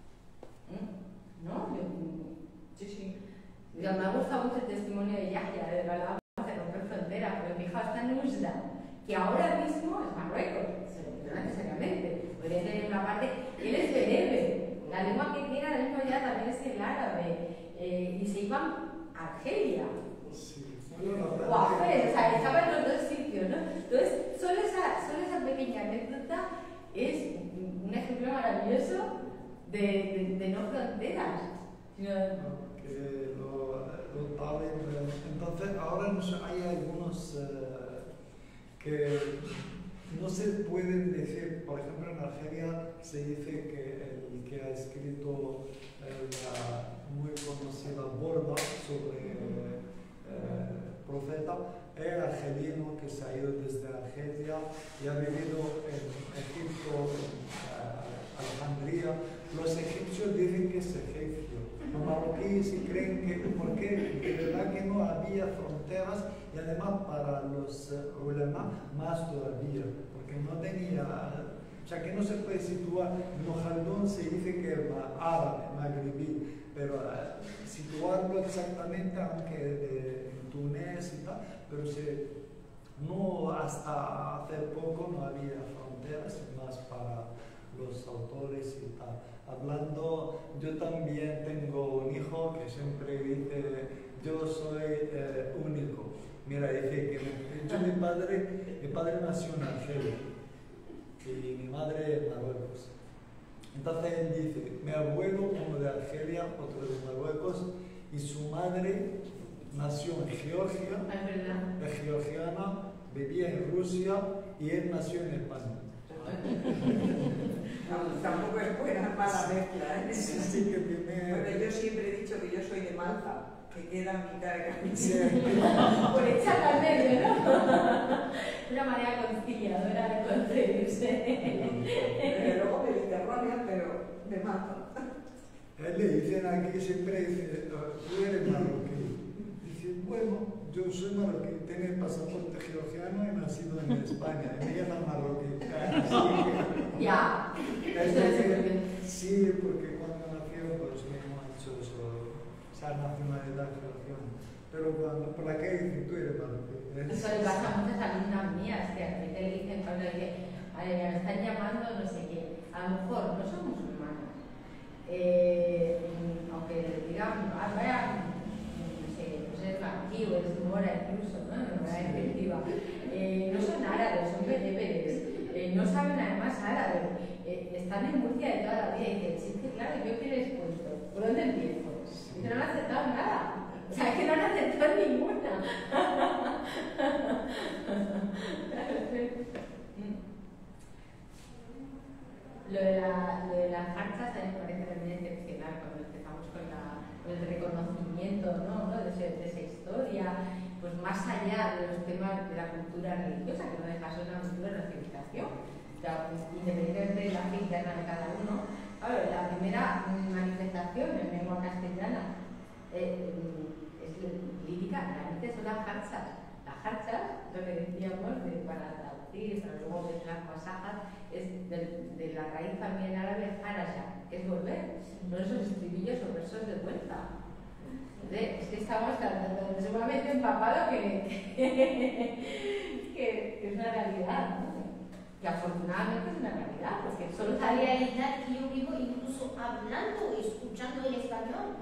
¿No? Sí. Me ha gustado mucho el testimonio de Yahya, de verdad, de romper fronteras, porque mi hija está en Uzda, que ahora mismo es Marruecos, no necesariamente, podría tener una parte, él es bereber, la lengua que tiene ahora mismo ya también es el árabe, y se iban a Argelia. O a Fez, o sea, estaba en los dos sitios, ¿no? Entonces, solo esa pequeña anécdota es un ejemplo maravilloso de no fronteras. Que lo saben. Entonces, ahora hay algunos que no se pueden decir. Por ejemplo, en Argelia se dice que el que ha escrito la muy conocida Borda sobre profeta era argelino, que se ha ido desde Argelia y ha vivido en Egipto, en Alejandría. Los egipcios dicen que es egipcio. Los marroquíes sí creen que, porque de verdad que no había fronteras, y además para los ulema más todavía, porque no tenía, o sea que no se puede situar. En Ojaldún se dice que es árabe, magrebí, pero situarlo exactamente, aunque en Túnez y tal, pero no, hasta hace poco no había fronteras, más para los autores y tal. Hablando, yo también tengo un hijo que siempre dice, yo soy único. Mira, dice que mi padre nació en Argelia y mi madre en Marruecos. Entonces él dice, mi abuelo, uno de Argelia, otro de Marruecos, y su madre nació en Georgia, es georgiana, vivía en Rusia y él nació en España. Tampoco es buena, mala mezcla, ¿eh? Sí, que tiene... Bueno, yo siempre he dicho que yo soy de Malta. que queda mi cara por echar al medio, ¿no? Una manera conciliadora de concebirse. Luego mediterránea, pero me mato. A él le dicen aquí siempre, dice, tú eres marroquí. Dice, bueno, yo soy marroquí, tengo pasaporte georgiano y nacido en España. Y me llaman marroquí. Así que, Ya. sí, porque cuando nació, pues mismo ha hecho eso, esa nacionalidad georgiana. Pero cuando por la calle dicen, tú eres marroquí. Eso le pasa a muchas alumnas mías, que a mí te dicen cuando dicen, me están llamando no sé qué. A lo mejor no son musulmanas. Aunque les digan, vaya, no sé, pues eres marroquí o eres mora incluso, ¿no? De manera efectiva. No son árabes, son bereberes. No saben además árabe. Están en Murcia de toda la vida y dicen, sí, que claro, ¿yo qué les cuento? ¿Por dónde empiezo? Y que no han aceptado nada. O sea, es que no han aceptado ninguna. Lo de las marchas a mí me parece también excepcional cuando empezamos con el reconocimiento, ¿no? de esa historia, pues más allá de los temas de la cultura religiosa, que no deja de ser una cultura de la civilización, o sea, independientemente de la fe interna de cada uno. Claro, la primera manifestación en lengua castellana es lírica, realmente son las jarchas. Las jarchas, lo que decíamos, para traducir, para luego ver las pasajas, es de la raíz también árabe haraja, que es volver. Son esos estribillos o versos de vuelta. Es que estamos tan sumamente empapados que es una realidad, ¿no? Que afortunadamente es una realidad, porque solo la realidad que yo vivo incluso hablando y escuchando el español.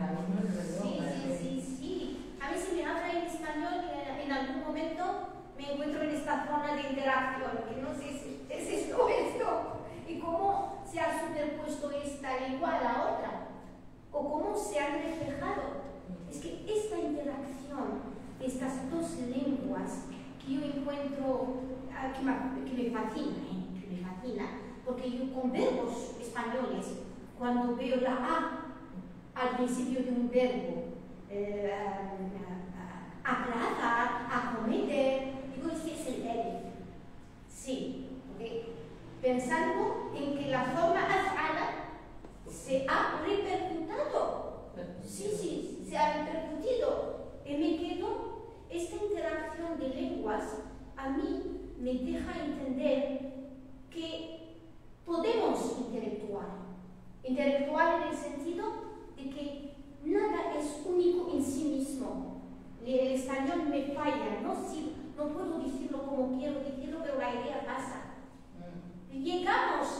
Sí. A mí se me habla en español y en algún momento me encuentro en esta zona de interacción, que no sé si es esto, y cómo se ha superpuesto esta lengua a la otra, o cómo se han reflejado. Es que esta interacción de estas dos lenguas que yo encuentro, que me fascina, porque yo con verbos españoles, cuando veo la A al principio de un verbo, aclarar, acometer, digo, este es el verbo. Sí, porque pensando en que la forma af'ala se ha repercutido. Sí, se ha repercutido. Y me quedo, esta interacción de lenguas a mí me deja entender que podemos interactuar en el sentido de que nada es único en sí mismo. El español me falla, no puedo decirlo como quiero decirlo, pero la idea pasa. Llegamos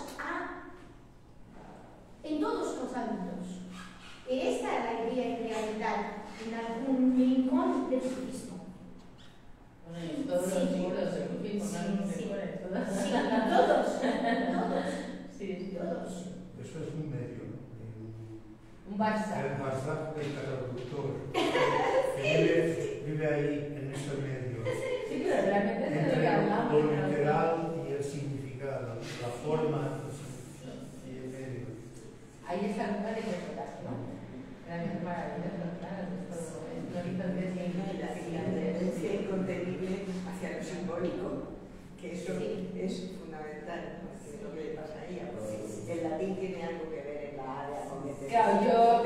en todos los ámbitos. Y esta es la idea en realidad, en algún rincón del sufismo. En todos los libros del sufismo, todos. Eso es un medio, ¿no? Un Barça. El Barça del traductor. Vive ahí, en ese medio. Sí, pero realmente es de lo que Entre hablamos. lo literal y el significado, la forma y el medio. Ahí está la interpretación. Realmente maravilloso, claro. Es horizontes Es incontenible hacia lo simbólico, que eso es fundamental, porque es lo que le pasa a ella. El latín tiene algo que ver en la área cognitiva. Claro,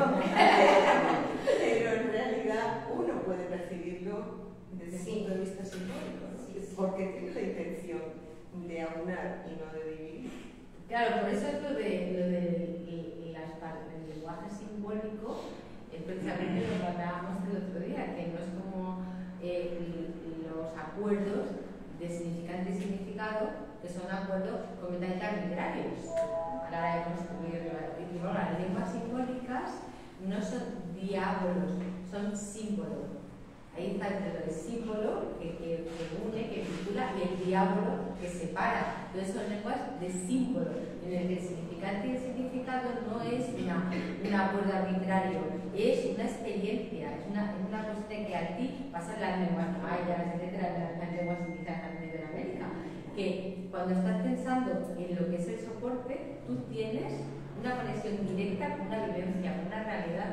pero en realidad uno puede percibirlo desde el punto de vista simbólico, porque tiene la intención de aunar y no de dividir. Claro, por eso es lo del lenguaje simbólico, es precisamente lo que hablábamos el otro día, que no es como los acuerdos de significante y significado, que son acuerdos completamente arbitrarios a la hora de construir. Las lenguas simbólicas no son diábolos, son símbolos. Ahí está entre lo del símbolo que une, que vincula, y el diábolo que separa. Entonces son lenguas de símbolo, en el que el significante y el significado no es un acuerdo arbitrario, es una experiencia, es una cuestión que a ti pasa en las lenguas mayas, etcétera, las lenguas indígenas también de América, que cuando estás pensando en lo que es el soporte, tú tienes una conexión directa con una vivencia, con una realidad.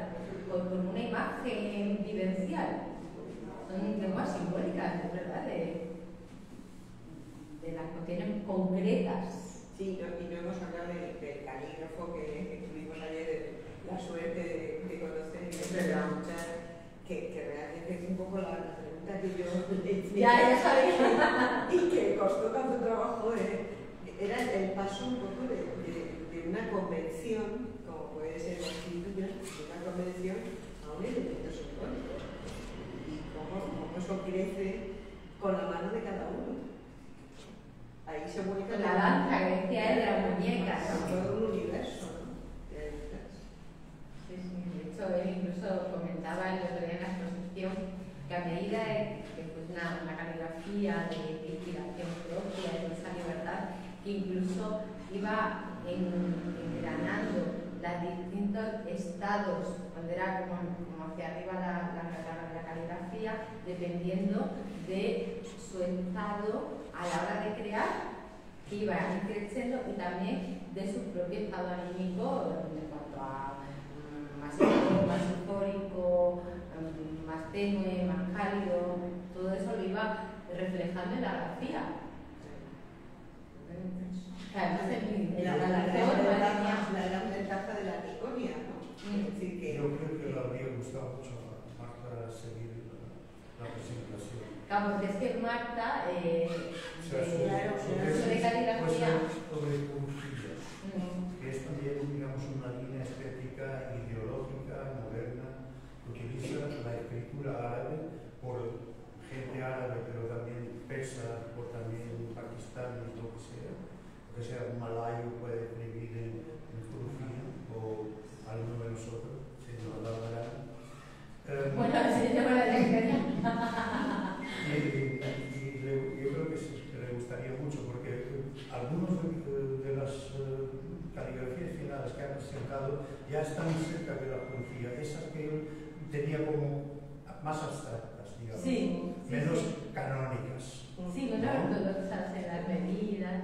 con una imagen vivencial. Son lenguas simbólicas, de verdad, de las cuestiones concretas. Sí, y no hemos hablado del calígrafo que tuvimos ayer, la suerte de conocer, y de escuchar, que realmente es un poco la pregunta que yo le hice. Ya sabía. Y que costó tanto trabajo, era el paso un poco de una convención, como puede ser la institución, de una convención a un elemento simbólico. Y cómo eso crece con la mano de cada uno. Ahí se muestra La danza, que decía él, de las muñecas, ¿no? todo un universo, ¿no? Sí, de hecho él incluso comentaba el otro día en la exposición que a medida que pues una caligrafía de inspiración propia y de esa libertad, que incluso iba engranando los distintos estados, cuando era como hacia arriba la caligrafía, dependiendo de su estado a la hora de crear, que iba creciendo, y también de su propio estado anímico en cuanto a más eufórico, más tenue, más cálido, todo eso lo iba reflejando en la grafía. La gran ventaja de la Niconia, ¿no? Es decir, que yo creo que le habría gustado mucho a Marta seguir la presentación. Claro, es que Marta, sobre caligrafía, sobre cursillas, que es también, digamos, una línea estética ideológica, moderna, que utiliza la escritura árabe por gente árabe, pero también persa, por también pakistaníes, lo que sea un malayo puede escribir en cursillo, o alguno de nosotros, si nos da la gana. Bueno, sí, yo me la dejaría. Y yo creo que le gustaría mucho, porque algunos de las caligrafías finales que ha presentado ya están cerca de la poesía, esas que él tenía como más abstractas, digamos, sí, menos canónicas. Sí, menos ortodoxas en las medidas,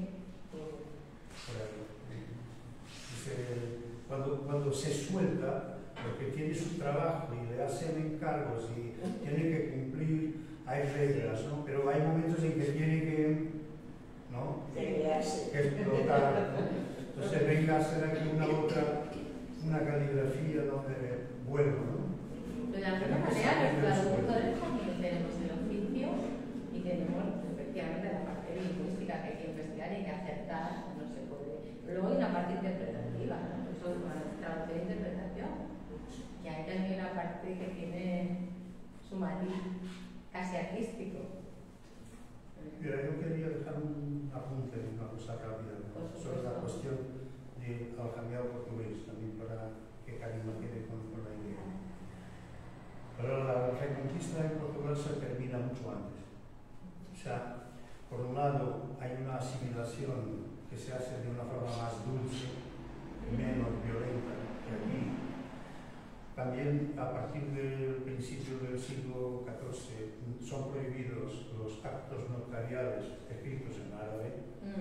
cuando se suelta, porque tiene su trabajo y le hacen encargos y tiene que cumplir, hay reglas, ¿no? Pero hay momentos en que tiene que, ¿no? Que explotar, ¿no? Entonces venga a hacer aquí una caligrafía donde vuelvo, ¿no? De la misma manera, los traductores también tenemos el oficio y tenemos efectivamente la parte lingüística que hay que investigar y que aceptar, no se puede. Pero luego hay una parte interpretativa, ¿no? Eso es una traducción e interpretación. Y hay también una parte que tiene su matiz casi artístico. Mira, yo quería dejar un apunte, una cosa rápida, ¿no? Sobre la cuestión del aljamiado portugués, también para que Karima quede con la idea. Pero la reconquista en Portugal se termina mucho antes. O sea, por un lado hay una asimilación que se hace de una forma más dulce, menos violenta que aquí. También a partir del principio del siglo XIV son prohibidos los actos notariales escritos en árabe.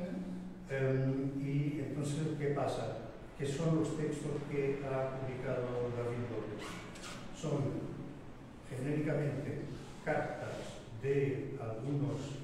Y entonces, ¿qué pasa? ¿Qué son los textos que ha publicado David López? Son genéricamente cartas de algunos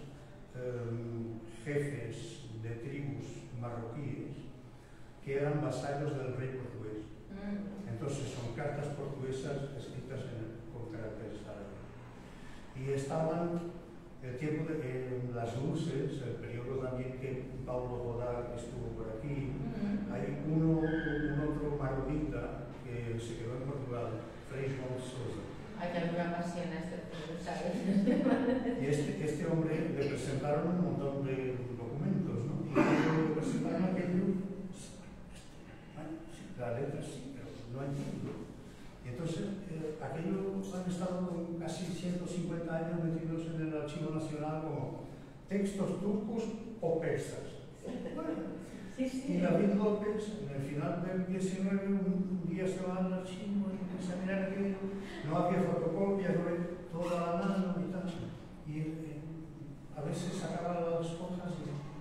jefes de tribus marroquíes que eran vasallos del rey portugués. Entonces son cartas portuguesas escritas con caracteres árabes. Y estaban el tiempo en las luces, el periodo también que Paulo Godard estuvo por aquí. Hay un otro maronita que se quedó en Portugal, Frei João de Sousa. Hay que alguna pasión a este pueblo, ¿sabes? Y este hombre le presentaron un montón de documentos, ¿no? Y cuando le presentaron aquello, la letra sí, pero no entiendo. Y entonces, aquello han estado casi 150 años metidos en el Archivo Nacional como textos turcos o persas. Bueno, y David López, en el final del 19, un día se va al archivo y empieza a mirar aquello. No había fotocopias, toda la mano y tal. Y a veces sacaba las hojas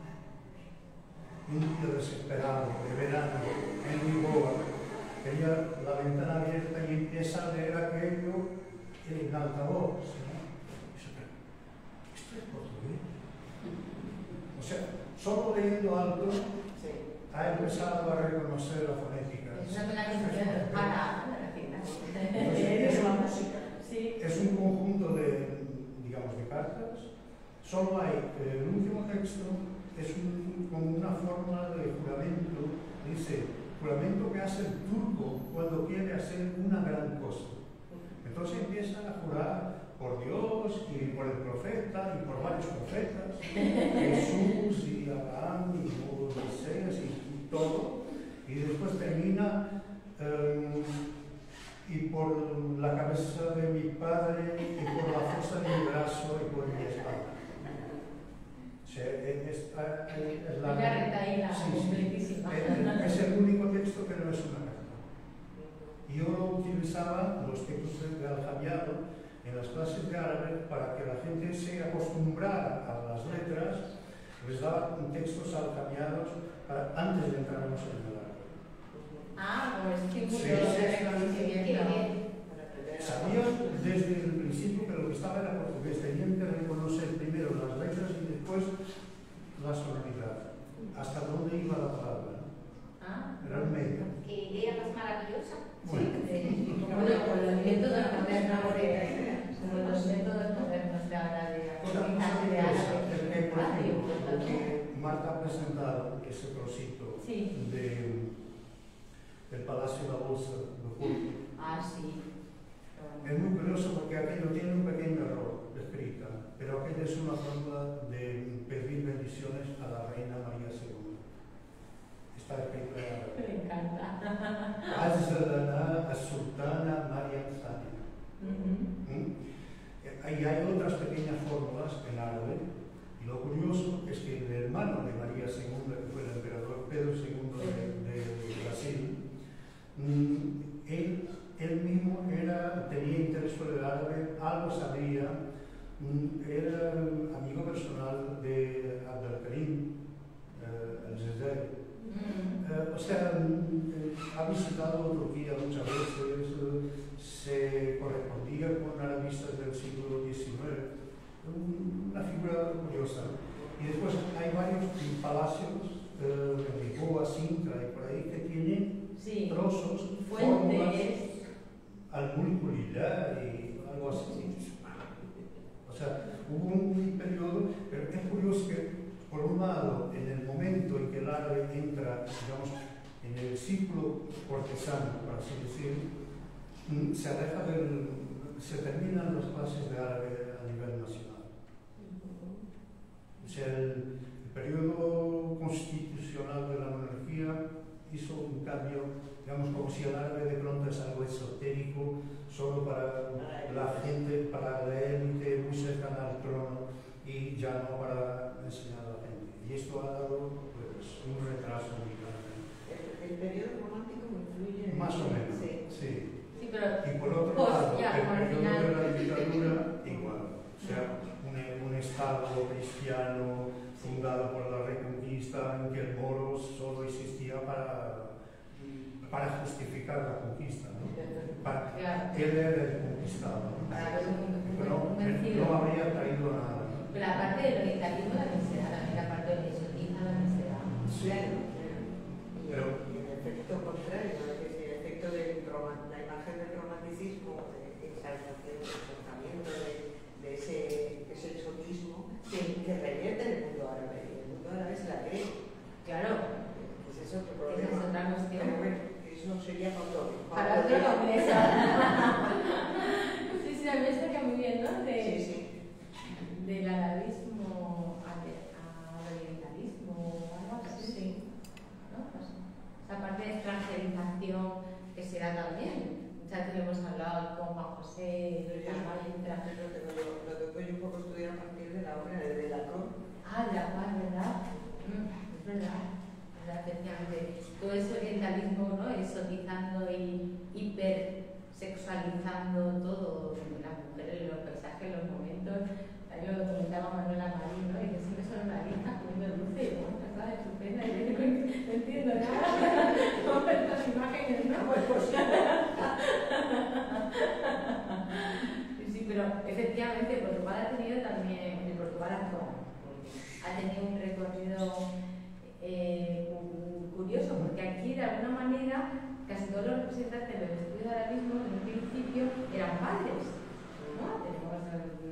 y un día desesperado, de verano, en Lisboa, tenía la ventana abierta y empieza altavoz, ¿no? Esto es portugués. O sea, solo leyendo algo ha empezado a reconocer la fonética. Es una penalización para la tienda. Es un conjunto de, digamos, de cartas. Solo hay, el último texto es como una forma de juramento. Dice, juramento que hace el turco cuando quiere hacer una gran cosa. Entonces empiezan a jurar por Dios y por el profeta y por varios profetas, Jesús y Abraham y Moisés y todo, y después termina y por la cabeza de mi padre y por la fuerza de mi brazo y por mi espalda. O sea, es la retaíla completísima. Es el único texto que no es una carta. Y yo utilizaba los textos de aljabiado en las clases de árabe para que la gente se acostumbrara a las letras. Les daba textos aljabiados antes de entrar en el árabe. Ah, pues sí, Sí, de reconocimiento. Sabían desde el principio que lo que estaba era portugués. Tenían que reconocer primero las letras y después la sonoridad. Hasta dónde iba la palabra. Era el medio. Qué idea más maravillosa. Bueno. Bueno, con los métodos modernos como los métodos modernos de ahora de aprendizaje de árabe. Por ejemplo, lo que Marta ha presentado, ese trocito del Palacio de la Bolsa de Porto. Ah, sí. Es muy curioso porque aquello tiene un pequeño error escrita, pero aquello es una forma de pedir bendiciones a la reina María II. Está escrita en árabe. Me encanta. Azzalana as-Sultana Maryam Thani. Y hay otras pequeñas fórmulas en árabe, y lo curioso es que el hermano de María II, que fue el emperador Pedro II de Brasil, él mismo tenía interés por el árabe, algo sabía, era amigo personal de Abdelkarim al-Jazairi. O sea, ha visitado Turquía muchas veces, se correspondía con arabistas del siglo XIX, una figura curiosa. Y después hay varios palacios en Lisboa, Sintra y por ahí que tienen trozos, fuentes, al-Mulkulillah y algo así. O sea, hubo un periodo, pero es curioso que por un lado, en el momento en que el árabe entra, digamos, en el ciclo cortesano, por así decir, se terminan las clases de árabe a nivel nacional. O sea, el periodo constitucional de la monarquía hizo un cambio, digamos, como si el árabe de pronto es algo esotérico, solo para la gente, para la élite muy cercana al trono, y ya no para enseñar a la gente. Y esto ha dado pues, un retraso muy grande. ¿El periodo romántico influye? Más o menos, sí. Sí. Pero, y por otro lado, el periodo de la dictadura, igual. O sea, un Estado cristiano fundado por la Reconquista, en que el moro solo existía para justificar la conquista, ¿no? Él era el conquistado, pero no habría traído nada. Pero aparte del orientalismo también se da, también la parte del exotismo también se da. Sí. Y el efecto contrario, que es el efecto de la imagen del romanticismo, de exaltación, de comportamiento, de ese exotismo, que revierte en el mundo árabe. Y el mundo árabe se la cree. Claro. Pues eso es otro problema. Esa es otra cuestión. Pero bueno, eso sería para otro congreso. Sí, a mí me explica muy bien, ¿no? Del arabismo al orientalismo, algo así. ¿No? Pues, esa parte de extranjerización que se da también. Muchas veces hemos hablado con Juan José, Lo tengo yo un poco estudiado a partir de la obra de Lacan. Ah, de Lacan, ¿verdad? Es verdad. Efectivamente, todo ese orientalismo, ¿no? Exotizando y hipersexualizando todo, las mujeres, los paisajes, los momentos. Yo lo comentaba Manuela Marín, ¿no? Y que siempre son analistas comiendo dulce y bueno, está estupenda y yo no entiendo nada con estas imágenes, ¿no? Pues Sí, pero efectivamente, Portugal ha tenido también, el Portugal actual, ha tenido un recorrido curioso, porque aquí de alguna manera casi todos los representantes de los estudios de arabismo en un principio eran padres, ¿no? Tenemos a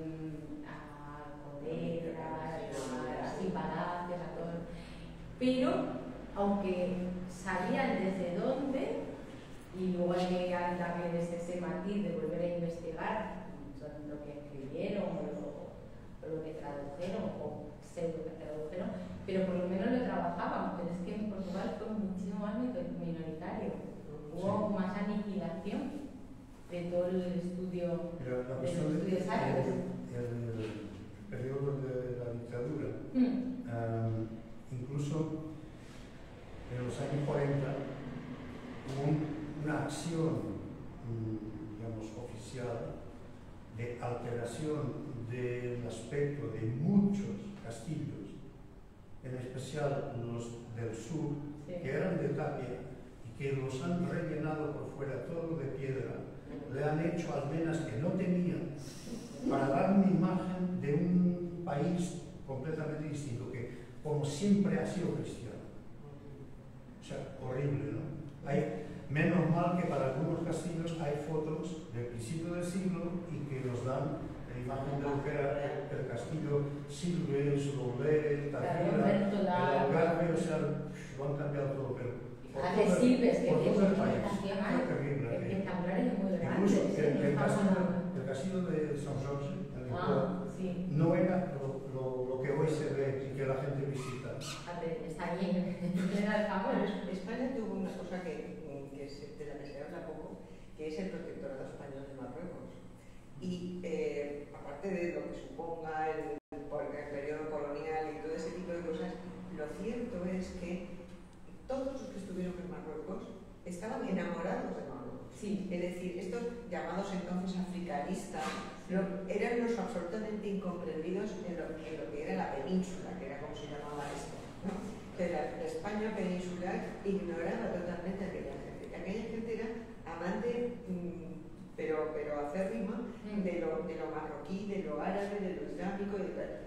Coderas, a Palacios, a todos, pero aunque sabían desde dónde, y luego hay que darles ese matiz de volver a investigar lo que escribieron o lo que tradujeron o pseudo que tradujeron, pero por lo menos lo trabajaban. Pero es que en Portugal fue muchísimo más minoritario, hubo más aniquilación de todo el estudio de los estudios árabes. El periodo de la dictadura, incluso en los años 40 hubo una acción, digamos, oficial de alteración del aspecto de muchos castillos, en especial los del sur, que eran de tapia y que los han rellenado por fuera todo de piedra, le han hecho almenas que no tenían, para dar una imagen de un país completamente distinto, que como siempre ha sido cristiano. O sea, horrible, ¿no? Menos mal que para algunos castillos hay fotos del principio del siglo y que nos dan la imagen de lo que era el castillo Silves, Lolé, Tafira, el Algarve, o sea, lo han cambiado todo, pero de Silves, que por todo el es país. una Terrible. espectaculares y muy Incluso grandes. el castillo de San Jorge, Sí. no era lo que hoy se ve y que la gente visita. Está bien, era el famoso. España tuvo una cosa de la que se habla poco, que es el protectorado español de Marruecos. Y aparte de lo que suponga el periodo colonial y todo ese tipo de cosas, lo cierto es que todos los que estuvieron en Marruecos estaban enamorados de Marruecos. Sí. Es decir, estos llamados entonces africanistas eran los absolutamente incomprendidos en lo que era la península, que era como se llamaba esto, ¿no? Que la España peninsular ignoraba totalmente a aquella gente. Aquella gente era amante, pero acérrima, de lo marroquí, de lo árabe, de lo islámico y tal.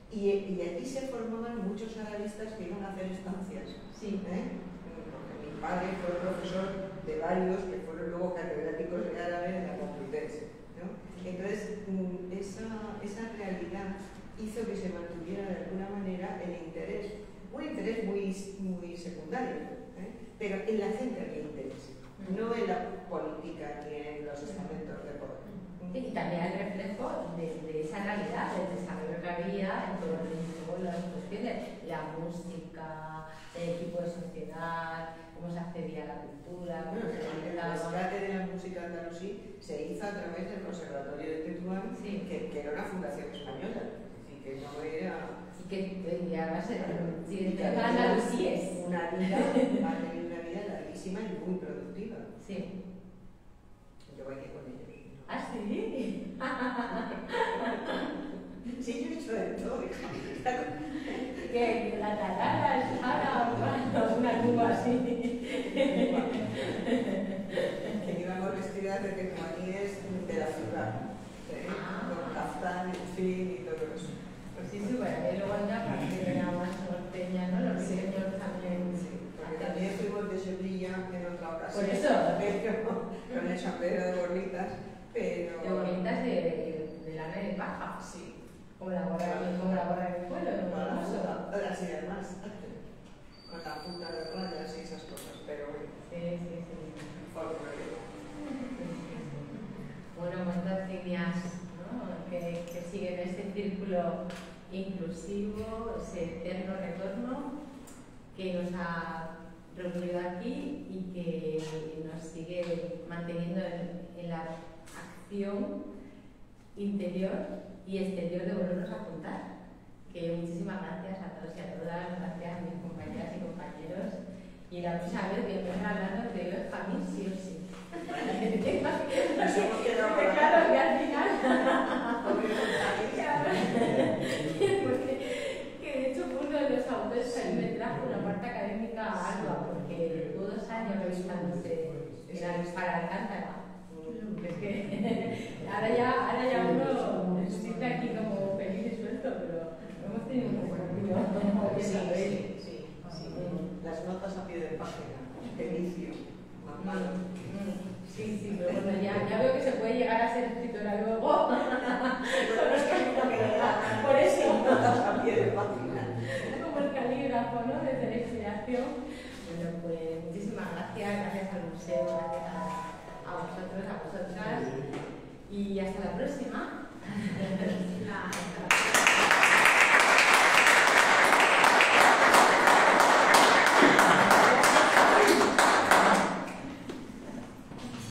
Y aquí se formaban muchos arabistas que iban a hacer estancias. Sí. Porque mi padre fue profesor de varios que fueron luego catedráticos de árabe en la Complutense, ¿no? Entonces, esa realidad hizo que se mantuviera de alguna manera el interés, un interés muy secundario, pero en la gente había interés, no en la política ni en los estamentos de poder. Y también el reflejo de esa realidad, del desarrollo que había en todas las cuestiones, la música, el tipo de sociedad, cómo se accedía a la cultura, cómo se El rescate de la música andalusí se hizo a través del Conservatorio de Tetuán, que era una fundación española, y que no era... Y que además andalusíes. Ha tenido una vida larguísima y muy productiva. Sí. Yo bailé con ellos. ¿Ah, sí? Sí, yo he hecho de todo. Que la tatara es una cuba así. Que íbamos vestidas de tetuaníes de la ciudad, con caftán, en fin, y todo eso. Pues sí, súper. Y luego ya para que era más norteña, ¿no? Los diseños también. Porque también fuimos de Sevilla en otra ocasión. Por eso. Con el sombrero de gorritas, pero... De bonitas de lana de paja. Sí. Como la gorra del pueblo, ¿no? Así además. Con la punta de rayas y esas cosas, pero bueno. Sí. Folclórico. Bueno, muchas líneas, ¿no? que siguen este círculo inclusivo, ese eterno retorno que nos ha reunido aquí y que nos sigue manteniendo en la acción interior y exterior de volvernos a juntar. Que muchísimas gracias a todos y a todas, gracias a mis compañeras y compañeros. Y la próxima vez que estemos hablando de Benjamín, sí o sí. Nos hemos quedado con claro, que al final. Porque de hecho fue uno de los autores que a mí me trajo una parte académica ardua, porque tuvo 2 años revisándose para Alcántara. Es que ahora ya uno Sí, pero bueno, ya veo que se puede llegar a ser escritora luego. Pero es que no queda Por eso. a pie de página. Como el calígrafo, ¿no? Desde la inspiración. Bueno, pues muchísimas gracias al museo, gracias a vosotros, a vosotras. Y hasta la próxima.